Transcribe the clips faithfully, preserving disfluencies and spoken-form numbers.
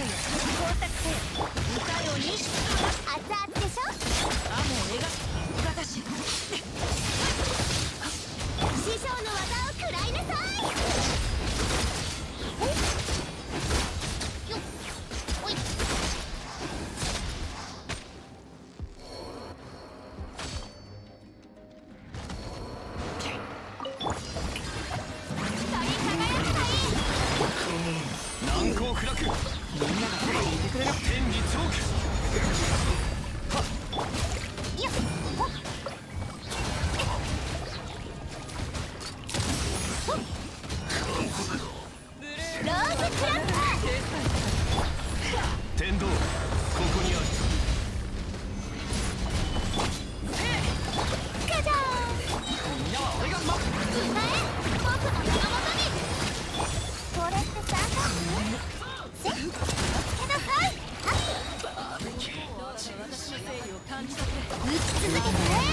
せよ。工作せよ。いかように熱々でしょ。アモ描きがたし。師匠の技を食らいなさい。よっおい。 難攻不落。みんながそばにいてくれる。天理チョーク。 いやほっローズクラッパー。 天道ここにある。 カジャーン。 みんなは俺が待つ。 使え僕の名のもとに。これって三段せっ気をつけなさい。私の誠意を感じ取って打ち続けて。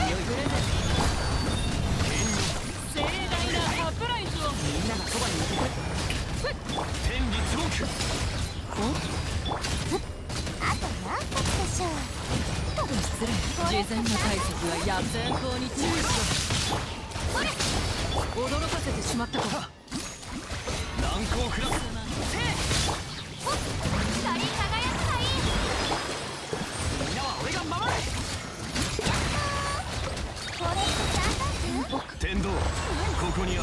盛大なサプライズを。 みんながそばにいてくれ。天理チョーク。 あと何発でしょう。失礼。事前の対策はや先行に注意しろ。これ驚かせてしまったか。 難攻不落。 光り輝くがいい。 みんなは俺が守れ。 これって三段天道ここにある。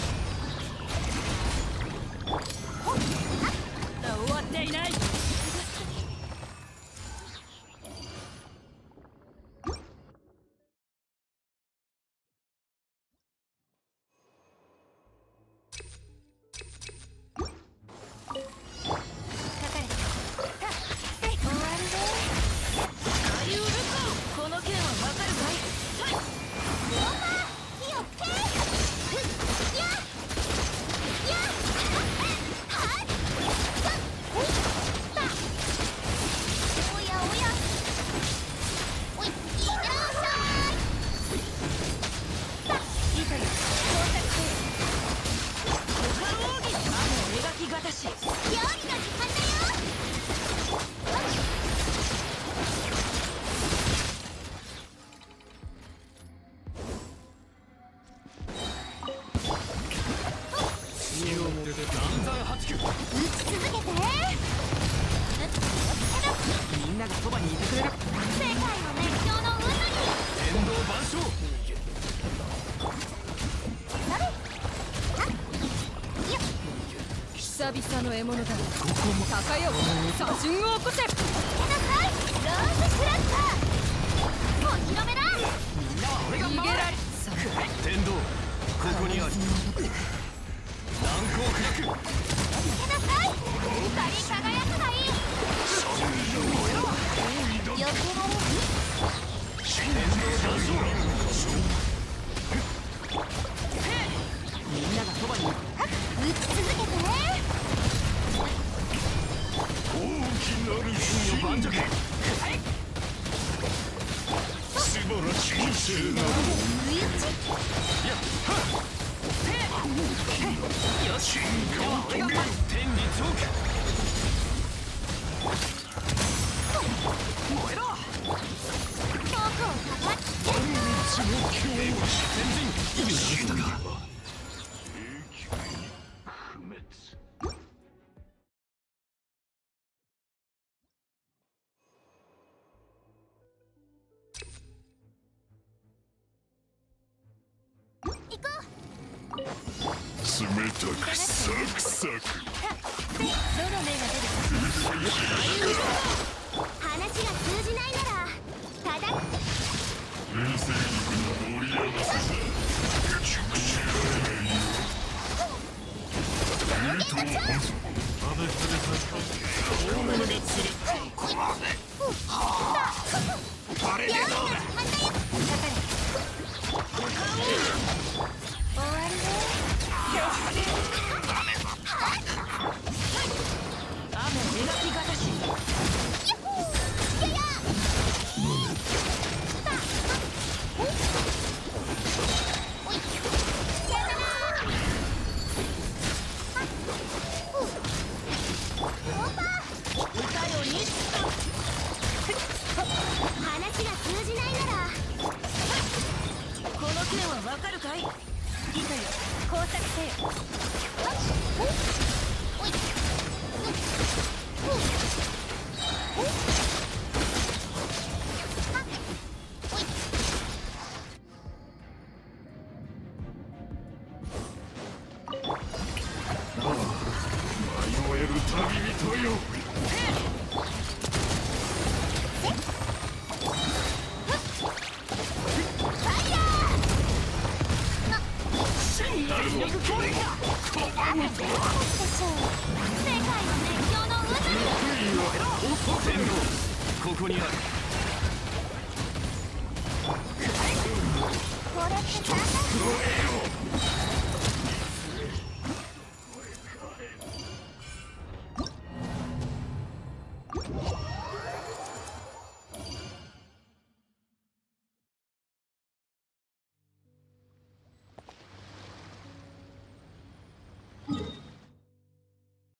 終わっていない。 みんながそばにいてくれる。 世界の熱狂の渦に。 天道万象。 久々の獲物だ。ここも高よ写真を起こせ。なさいローズクラッカー。お披露目だ。 みんなは俺が守れ。天道ここにある。難攻不落。 なさい光り輝くがいい。避けられる。 天道万象。みんながそばに。 打ち続けてね。 大きなる真の盤石。素晴らしい生なる。 不意打ち。 やっはっ。よし。天理チョーク。燃えろ。 遠くをかかっ。 万日の狂気。全人。意味したか。冷たくサクサク。どの目が出るか。話が通じないならただ冷静に乗り合わせさ熟しられないよ。冷凍保存食べされた大物が釣れた。あれでどうだ。 終わりね。雨描きがたし。 索せよ。 迷える旅人よ。真なる力攻撃だ。拒むとは。 世界の熱狂の渦にいいわ。天皇ここにある。 これって簡単。